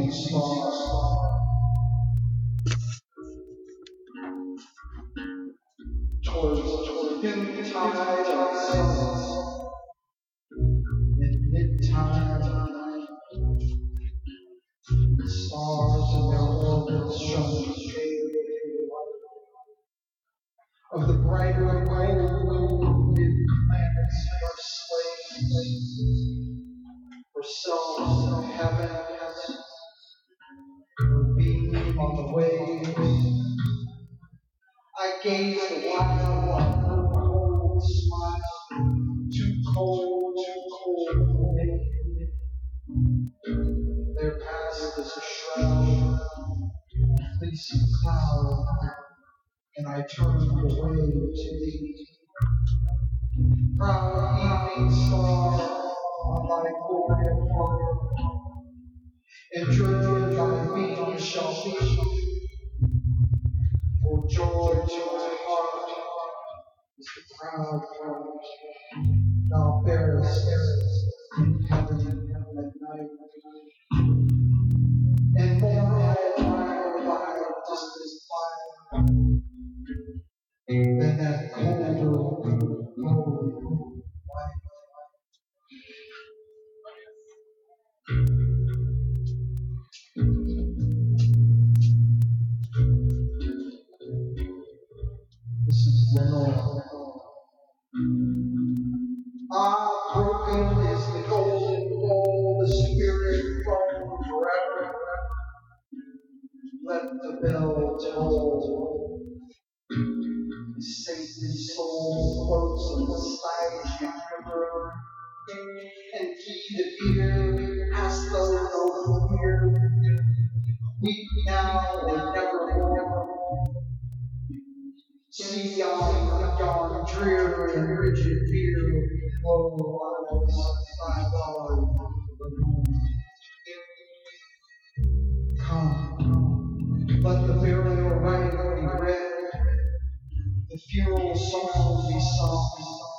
evening star. Towards noontide of sun, in mid-time, the stars in their orbits shone the pale of the brighter and golden planets are slaves. For self heaven her beam on the waves. I gazed a while on her cold smile, too cold for me. There passed as a shroud, a fleecy cloud, and I turned away to thee. Proud evening star on thy glory afar, and joy thy beam shall be. For joy to my heart is the proud heart thou bearest in heaven at night. And more I admire thy distant fire than that colder, holy light. This is Lenore. Ah, broken is the golden bowl, the spirit from forever. Let the bell toll. The saintly soul floats beside you, river, and he the ear, hast thou no fear? Weep now or nevermore. See yon drear and rigid fear, woe lies thy love. Come, let the burial rite be read, the funeral song be sung,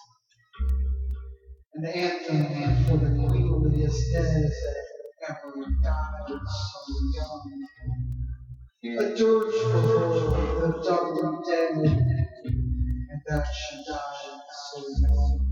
an anthem for the queenliest dead that ever died so young. A dirge for her, the dumb dead, and that she died so young.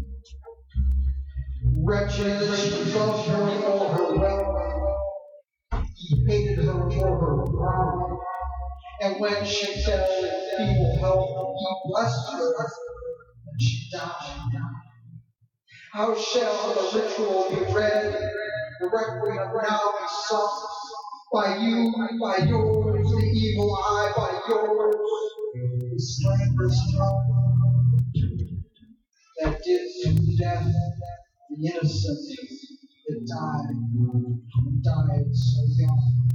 Wretched, she loved her for her wealth, he hated her for her pride, and when she fell in feeble health, he blessed her, and she died. How shall the ritual be read, the requiem now be sung, by you, by yours, the evil eye, by yours, the slanderous tongue, that did to death the innocent that died, and died so young.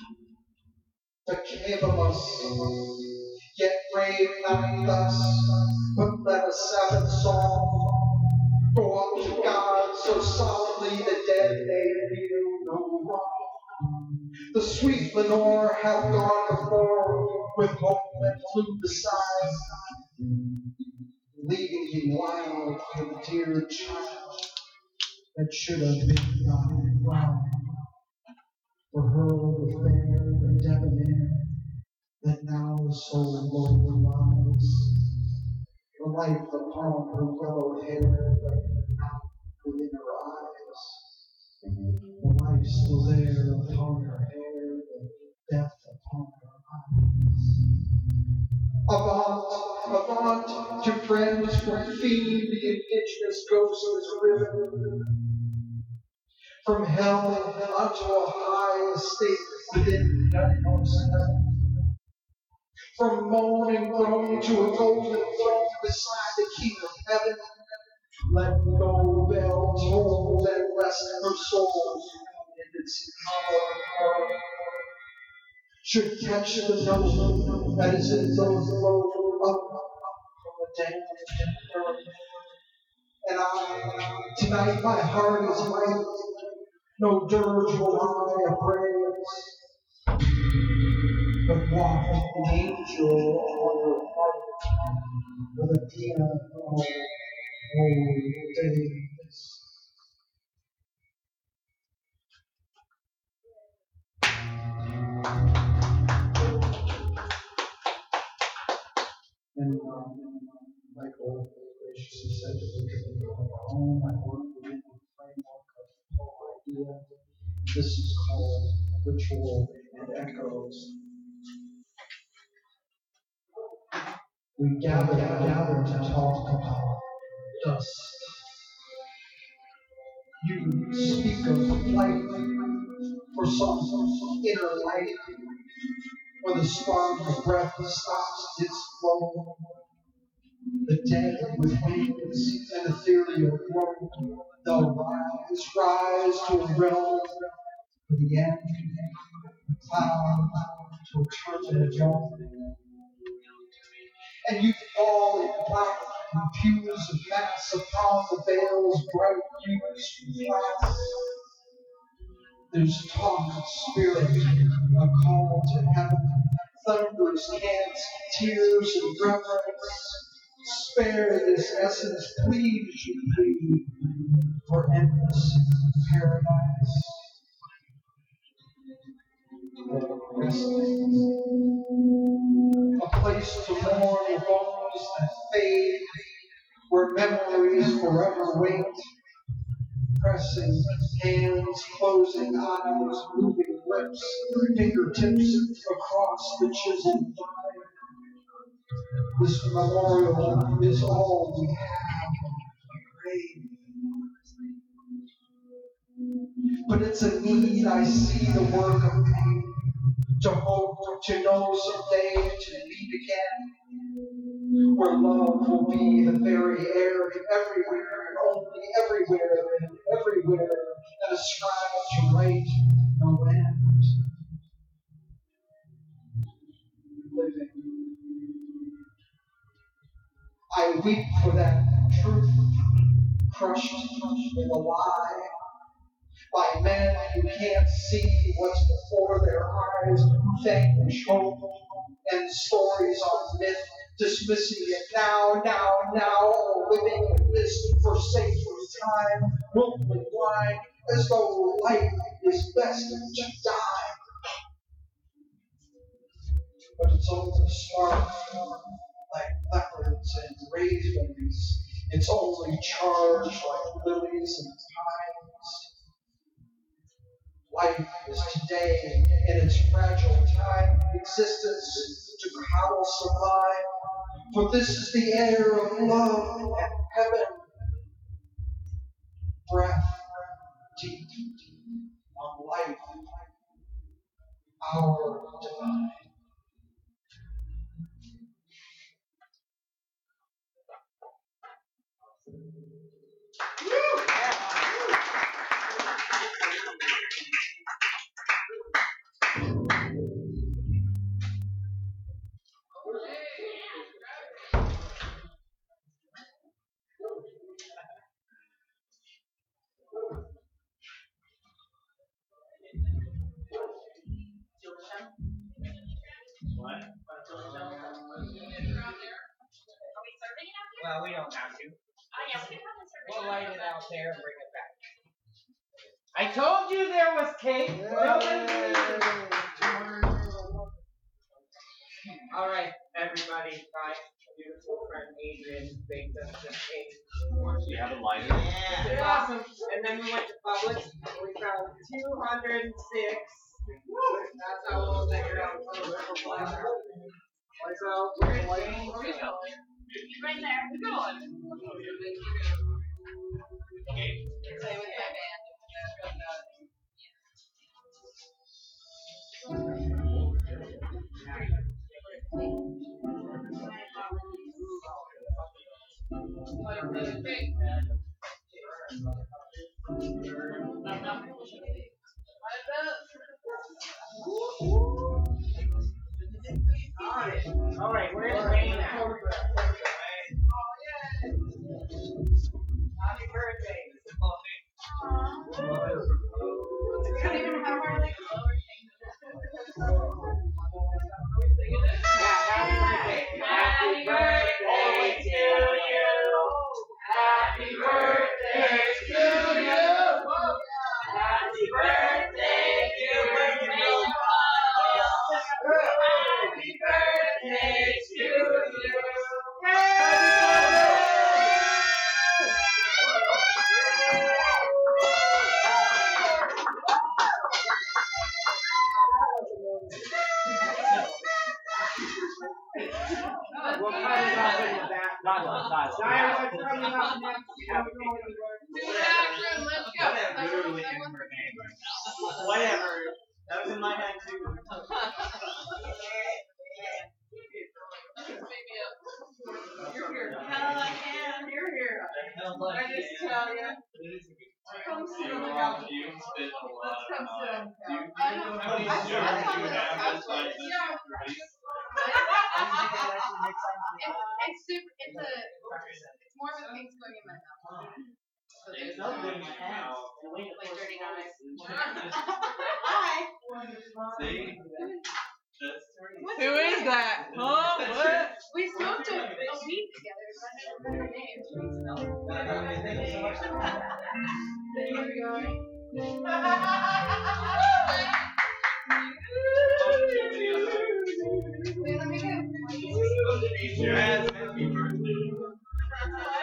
Forgive yet rave not thus, but let a Sabbath song go up to God so solemnly the dead may feel no wrong. The sweet Lenore hath gone before, with hope and flute beside, leaving me wild for the dear child that should have been thy bride. For her the fair and debonair that now so low lies, the light upon her yellow hair, but not within her eyes. The life still there upon her hair, but death upon her eyes. Avant, to friends from fiend the indigenous ghost is riven. From hell unto a high estate within the utmost heaven. From moan and groan to a golden throne beside the King of heaven. Let no bell toll that rest her soul in its common heart. Should catch the note that is in those low up from the damned earth. And tonight my heart is light. No dirge will I appraise, but walk the angel on her heart with a paean of old days. Michael graciously said that we could be on our own. I work within the framework of the whole idea. This is called ritual and echoes. We gather to talk about dust. You speak of light for some inner light, where the spark of breath stops its flow. The dead with wings and ethereal glow, they'll rise to a realm for the end, the cloud to a turban young. And you fall in black and pews of mass upon the veils, bright hues from glass. There's talk of spirit, a call to heaven, thunders, chants, tears, and reverence. Spare this essence, please, you plead, for endless paradise. A place to mourn the bones that fade, where memories forever wait. Pressing hands, closing eyes, moving lips, fingertips across the chiseled line. This memorial is all we have of but it's a need. I see the work of pain, to hope, to know someday to meet again, where love will be the very air everywhere, and only everywhere, and everywhere, and ascribe to right no end. Living. I weep for that truth, crushed in the lie, by men who can't see what's before their eyes, who vanquish hope and stories on myth, dismissing it now, or living in this forsake for time, willfully blind, as though life is best to die. But it's only spark, like leopards and ravens. It's only charged like lilies and pines. Life is today in its fragile time, existence to how sublime. For this is the air of love and heaven. Breath deep on life, our divine. Well, we don't have to. We'll light it out there and bring it back. I told you there was cake. All right, everybody. My beautiful friend Adrian baked us this cake. You have a lighter? Yeah. It's awesome. And then we went to Publix. We found 206. That's how we'll figure out so, where are you going? Right there. We're going. Okay. Play with my band. All right, where's Wayne at? Happy birthday. We don't even have our like lower Happy birthday to you. Happy birthday to you. Happy birthday to you. Happy birthday to you. Tyler, what's coming up next? Do the action, let's go. That literally in her name right now. Whatever. That was in my head too. You're here. Hell, I can. You're here. I just tell you. Come sit on the couch. Let's come sit on the couch. I know. It's super. It's more of a thing going in my mouth. So there's like dirty knives. Hi. See? Who is that? Huh? What? We smoked a weed together, but I never met her name. There we go. Wait, let me go.